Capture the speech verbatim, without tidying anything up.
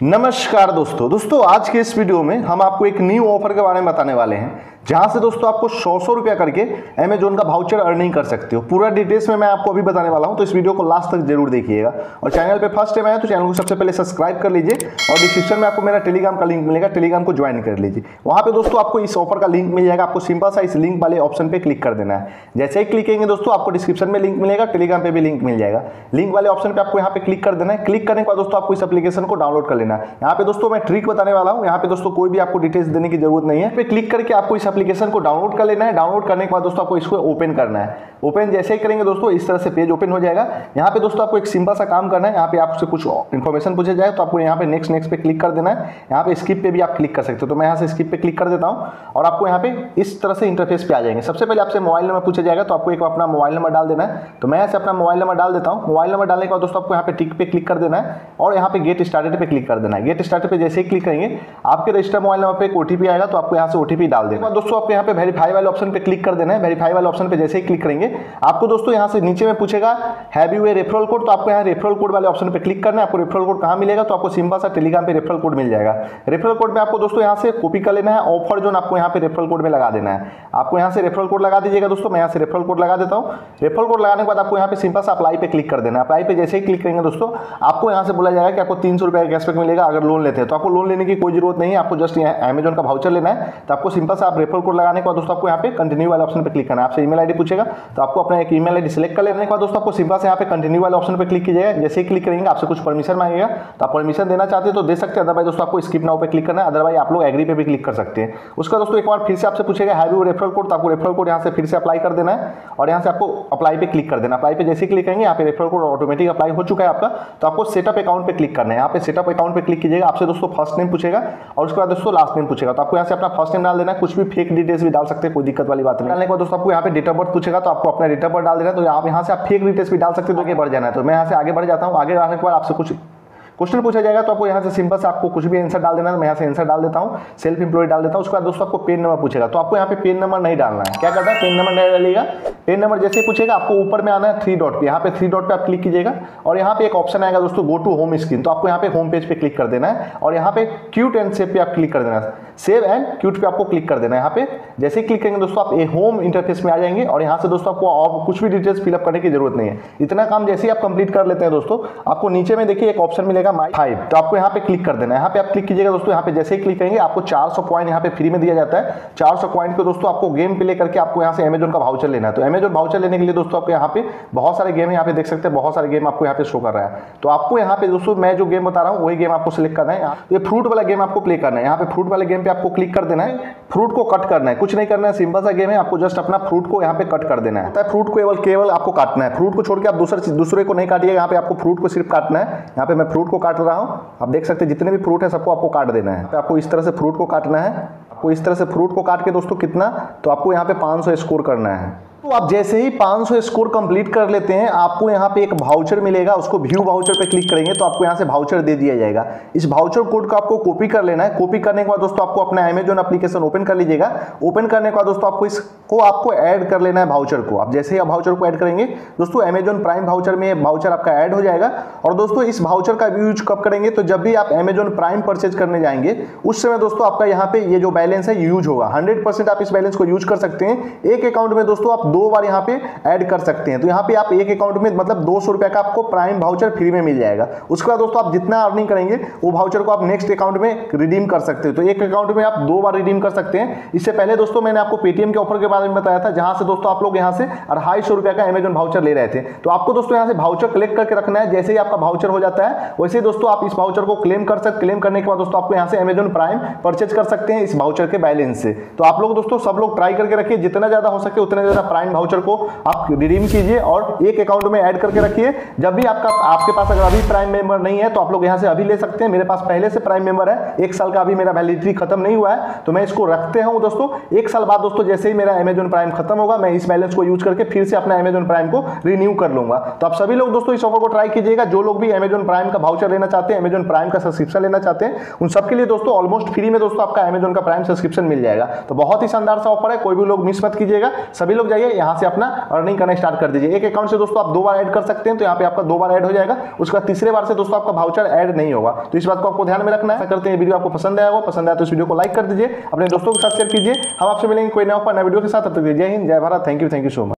नमस्कार दोस्तों दोस्तों आज के इस वीडियो में हम आपको एक न्यू ऑफर के बारे में बताने वाले हैं जहां से दोस्तों आपको सौ सौ रुपया करके अमेजोन का वाउचर अर्निंग कर सकते हो। पूरा डिटेल्स में मैं आपको अभी बताने वाला हूं, तो इस वीडियो को लास्ट तक जरूर देखिएगा। और चैनल पे फर्स्ट टाइम आए तो चैनल को सबसे पहले सब्सक्राइब कर लीजिए और डिस्क्रिप्शन में आपको मेरा टेलीग्राम का लिंक मिलेगा, टेलीग्राम को ज्वाइन कर लीजिए। वहां पे दोस्तों आपको इस ऑफर का लिंक मिल जाएगा, आपको सिंपल सा इस लिंक वाले ऑप्शन पे क्लिक कर देना है। जैसे ही क्लिक करेंगे दोस्तों आपको डिस्क्रिप्शन में लिंक मिलेगा, टेलीग्राम पे भी लिंक मिल जाएगा। लिंक वाले ऑप्शन पे आपको यहाँ पे क्लिक कर देना है। क्लिक करने के बाद दोस्तों आपको इस एप्लीकेशन को डाउनलोड कर लेना है। यहाँ पे दोस्तों मैं ट्रिक बताने वाला हूँ, यहाँ पे दोस्तों कोई भी आपको डिटेल्स देने की जरूरत नहीं है। पे क्लिक करके आपको इस एप्लीकेशन को डाउनलोड कर लेना है। डाउनलोड करने के बाद दोस्तों आपको इसको ओपन करना है। ओपन जैसे ही करेंगे दोस्तों इस तरह से पेज ओपन हो जाएगा। यहाँ पे दोस्तों आपको एक सिंपल सा काम करना है। यहाँ पे आपसे कुछ इन्फॉर्मेशन पूछा जाए तो आपको यहाँ पे नेक्स्ट नेक्स्ट पे क्लिक कर देना है। यहाँ पे स्किप पे भी आप क्लिक कर सकते हो, तो मैं यहाँ से स्किप पे क्लिक कर देता हूँ और आपको यहाँ पे इस तरह से इंटरफेस पे आ जाएंगे। सबसे पहले आपसे मोबाइल नंबर पूछा जाएगा, तो आपको एक अपना मोबाइल नंबर डाल देना है। तो मैं यहाँ से अपना मोबाइल नंबर डाल देता हूँ। मोबाइल नंबर डालने के बाद दोस्तों आपको यहाँ पे टिक पे क्लिक कर देना है और यहाँ पे गेट स्टार्टेड पे क्लिक कर देना है। गेट स्टार्टेड पे जैसे ही क्लिक करेंगे आपके रजिस्टर मोबाइल नंबर पे एक ओटीपी आएगा, तो आपको यहाँ से ओटीपी डाल देना है। दोस्तों आपको यहाँ पे वेरीफाई वाले ऑप्शन पे क्लिक कर देना है। वेरीफाई वाले ऑप्शन पे जैसे ही क्लिक करेंगे आपको दोस्तों यहाँ से नीचे में पूछेगा have you a referral code, तो आपको यहाँ रेफरल कोड वाले ऑप्शन पे क्लिक करना है। आपको रेफरल कोड कहाँ मिलेगा, तो आपको सिंपल सा टेलीग्राम पे रेफरल कोड मिल जाएगा। रेफरल कोड में आपको दोस्तों यहाँ से कॉपी कर लेना है, ऑफर जोन आपको यहाँ पे रेफरल कोड में लगा देना है। आपको यहाँ से रेफरल कोड लगा दीजिएगा दोस्तों। मैं यहाँ से रेफरल कोड लगा देता हूँ। रेफरल कोड लगाने के बाद आपको यहाँ पे सिंपल सा अप्लाई पे क्लिक कर देना है। अप्लाई पे जैसे ही क्लिक करेंगे दोस्तों आपको यहाँ से बोला जाएगा कि आपको तीन सौ रुपये का कैशबैक मिलेगा अगर लोन लेते हैं। तो आपको लोन लेने की कोई जरूरत नहीं है, आपको जस्ट यहाँ अमेजोन का वाउचर लेना है। तो आपको सिंपल सा आप रेफरल कोड लगाने के बाद दोस्तों आपको यहाँ पे कंटिन्यू वाले ऑप्शन पे क्लिक करना है। आपसे ईमेल आईडी पूछेगा, तो आपको अपना एक ईमेल आईडी सिलेक्ट कर लेने के बाद दोस्तों आपको सिंपल से यहाँ पे कंटिन्यू वाले ऑप्शन पे क्लिक कीजिएगा। जैसे ही क्लिक करेंगे आपसे कुछ परमिशन मांगेगा, तो आप परमिशन देना चाहते हैं तो दे सकते हैं, अदरवाइज दोस्तों आपको स्किप नाउ पे क्लिक करना है। अदरवाइज आप लोग एग्री पे भी क्लिक कर सकते हैं। उसका दोस्तों एक बार फिर से आपसे पूछेगा हैव यू रेफरल कोड, तो आपको रेफरल कोड यहाँ से फिर से अप्लाई कर देना है और यहाँ से आपको अप्लाई पे क्लिक कर देना। अप्लाई पे जैसे क्लिक करेंगे यहाँ पे रेफरल कोड ऑटोमेटिक अप्लाई हो चुका है आपका। तो आपको सेटअप अकाउंट पे क्लिक करना है। यहाँ पे सेटअप अकाउंट पे क्लिक कीजिएगा। आपसे दोस्तों फर्स्ट नेम पूछेगा और उसके बाद दोस्तों लास्ट नेम पूछेगा। तो आपको यहाँ से अपना फर्स्ट नेम डाल देना है। कुछ भी फेक डिटेल्स भी डाल सकते हैं, कोई दिक्कत वाली बात नहीं। डालने के बाद दोस्तों आपको यहाँ पे डेट ऑफ बर्थ पूछेगा, तो आपको अपना डेट ऑफ बर्थ डाल देना है। तो आप यहाँ से आप फेक डिटेल्स भी डाल सकते हो, तो आगे बढ़ जाना है। तो मैं यहाँ से आगे बढ़ जाता हूँ। आगे बढ़ने के बाद आपसे कुछ क्वेश्चन पूछा जाएगा, तो आपको यहाँ से सिंपल से आपको कुछ भी आंसर डाल देना है। मैं यहाँ से आंसर डाल देता हूँ, सेल्फ एम्प्लॉयड डाल देता हूँ। उसके बाद दोस्तों आपको पेन नंबर पूछेगा, तो आपको यहाँ पे पेन नंबर नहीं डालना है। क्या करना है, पेन नंबर नहीं डालिएगा। पेन नंबर जैसे ही पूछेगा आपको ऊपर में आना है थ्री डॉट पे। यहाँ पे थ्री डॉट पे आप क्लिक कीजिएगा और यहाँ पे एक ऑप्शन आएगा दोस्तों गो टू होम स्क्रीन। तो आपको यहाँ पे होम पेज पे क्लिक कर देना है और यहाँ पे क्यूट एंड सेव पे आप क्लिक कर देना है। सेव एंड क्यूट पे आपको क्लिक कर देना है। यहाँ पे जैसे ही क्लिक करेंगे दोस्तों आप ए होम इंटरफेस में आ जाएंगे और यहाँ से दोस्तों आपको और कुछ भी डिटेल्स फिलअप करने की जरूरत नहीं है। इतना काम जैसे ही आप कंप्लीट कर लेते हैं दोस्तों आपको नीचे में देखिए एक ऑप्शन मिलेगा माई फाइव, तो आपको यहाँ पे क्लिक कर देना है। यहाँ पे आप क्लिक कीजिएगा दोस्तों। यहाँ पे जैसे ही क्लिक करेंगे आपको चार सौ पॉइंट यहाँ पे फ्री में दिया जाता है। चार सौ पॉइंट को दोस्तों आपको गेम प्ले करके आपको यहाँ से अमेजोन का वाउचर लेना है। तो अमेजोन वाउचर लेने के लिए दोस्तों आपको यहाँ पे बहुत सारे गेम यहाँ पे देख सकते हैं, बहुत सारे गेम आपको यहाँ पे शो कर रहा है। तो आपको यहाँ पे दोस्तों मैं जो गेम बता रहा हूँ वही गेम आपको सिलेक्ट करना है। ये फ्रूट वाला गेम आपको प्ले करना है। यहाँ पे फ्रूट वाले गेम पे आपको क्लिक कर देना है। फ्रूट को कट करना है, कुछ नहीं करना है, सिंपल सा गेम है। आपको जस्ट अपना फ्रूट को यहाँ पे कट कर देना है। फ्रूट को केवल केवल आपको काटना है। फ्रूट को छोड़ के आप दूसरे दूसरे को नहीं काटिएगा। यहाँ पे आपको फ्रूट को सिर्फ काटना है। यहाँ पे मैं फ्रूट को काट रहा हूँ, आप देख सकते हैं जितने भी फ्रूट है सबको आपको काट देना है। तो आपको इस तरह से फ्रूट को काटना है। आपको इस तरह से फ्रूट को काट के दोस्तों कितना, तो आपको यहाँ पे पाँच सौ स्कोर करना है। तो आप जैसे ही पाँच सौ स्कोर कंप्लीट कर लेते हैं आपको यहाँ पे एक वाउचर मिलेगा। उसको व्यू वाउचर पे क्लिक करेंगे तो आपको यहाँ से वाउचर दे दिया जाएगा। इस वाउचर कोड को आपको कॉपी कर लेना है। कॉपी करने के बाद दोस्तों आपको अपना अमेजोन एप्लीकेशन ओपन कर लीजिएगा। ओपन करने के बाद दोस्तों आपको इसको आपको ऐड कर लेना है वाउचर को। आप जैसे ही आप वाउचर को ऐड करेंगे दोस्तों अमेजोन प्राइम वाउचर में वाउचर आपका ऐड हो जाएगा। और दोस्तों इस वाउचर का यूज कब करेंगे, तो जब भी आप अमेजोन प्राइम परचेज करने जाएंगे उस समय दोस्तों आपका यहाँ पे ये जो बैलेंस है यूज होगा। हंड्रेड परसेंट आप इस बैलेंस को यूज कर सकते हैं। एक अकाउंट में दोस्तों आप दो बार यहाँ पे ऐड कर सकते हैं। तो यहाँ पे आप एक अकाउंट में मतलब दो सौ रुपए का आपको प्राइम वाउचर फ्री में मिल जाएगा। उसके बाद दोस्तों आप जितना अर्निंग करेंगे वो वाउचर को आप नेक्स्ट अकाउंट में रिडीम कर सकते हो। तो एक अकाउंट में आप दो बार रिडीम कर सकते हैं। इससे पहले दोस्तों मैंने आपको पेटीएम के ऑफर के बारे में बताया था, जहां से दोस्तों आप लोग यहाँ से अढ़ाई सौ रुपए का अमेजोन वाउचर ले रहे थे। तो आपको दोस्तों यहाँ से वाउचर कलेक्ट करके रखना है। जैसे ही आपका वाउचर हो जाता है वैसे ही दोस्तों आप इस वाउचर को क्लेम कर सकते। क्लेम करने के बाद दोस्तों आपको यहाँ से अमेजोन प्राइम परचेज कर सकते हैं इस वाउचर के बैलेंस से। तो आप लोग दोस्तों सब लोग ट्राई करके रखिए, जितना ज्यादा हो सके उतना ज्यादा प्राइम वाउचर को आप रिडीम कीजिए और एक अकाउंट में ऐड करके रखिए। जब भी आपका आपके पास अगर अभी प्राइम मेंबर नहीं है तो आप लोग यहाँ से अभी ले सकते हैं। मेरे पास पहले से प्राइम मेंबर है, एक साल का अभी मेरा वैलिडिटी खत्म नहीं हुआ है, तो मैं इसको रखते हूँ दोस्तों। एक साल बाद दोस्तों जैसे ही मेरा अमेजोन प्राइम खत्म होगा मैं इस बैलेंस को यूज करके फिर से अपना अमेजोन प्राइम को रिन्यू कर लूंगा। तो आप सभी लोग दोस्तों इस ऑफर को ट्राई कीजिएगा। जो लोग भी अमेजोन प्राइम का वाउचर लेना चाहते हैं, अमेजोन प्राइम का सब्सक्रिप्शन लेना चाहते हैं, उन सबके लिए दोस्तों ऑलमोस्ट फ्री में दोस्तों आपका अमेजोन का प्राइम सब्सक्रिप्शन मिल जाएगा। तो बहुत ही शानदार सा ऑफर है, कोई भी लोग मिस मत कीजिएगा। सभी लोग जाइए यहाँ से अपना अर्निंग करना स्टार्ट कर दीजिए। एक अकाउंट से दोस्तों आप दो बार ऐड कर सकते हैं, तो यहाँ पे आपका दो बार ऐड हो जाएगा, उसका तीसरे बार से दोस्तों आपका वाउचर ऐड नहीं होगा। तो इस बात को आपको ध्यान में रखना है। करते हैं वीडियो आपको पसंद आया होगा, पसंद आया तो इस वीडियो को लाइक कर दीजिए, अपने दोस्तों के साथ शेयर कीजिए। हम आपसे मिलेंगे कोई नया वीडियो के साथ, तब तक जय हिंद, जय Bharat, thank you thank you so much.